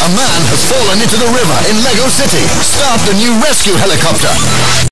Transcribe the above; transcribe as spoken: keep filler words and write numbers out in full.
A man has fallen into the river in Lego City. Start the new rescue helicopter.